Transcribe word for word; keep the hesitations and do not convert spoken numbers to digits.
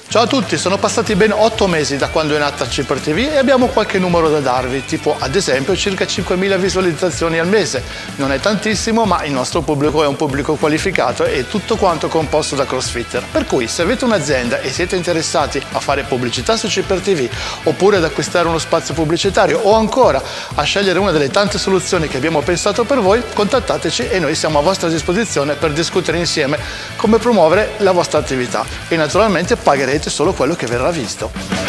Ciao a tutti, sono passati ben otto mesi da quando è nata Cipper T V e abbiamo qualche numero da darvi, tipo ad esempio circa cinquemila visualizzazioni al mese. Non è tantissimo, ma il nostro pubblico è un pubblico qualificato e tutto quanto composto da crossfitter. Per cui se avete un'azienda e siete interessati a fare pubblicità su Cipper T V, oppure ad acquistare uno spazio pubblicitario o ancora a scegliere una delle tante soluzioni che abbiamo pensato per voi, contattateci e noi siamo a vostra disposizione per discutere insieme come promuovere la vostra attività e naturalmente pagherete solo quello che verrà visto.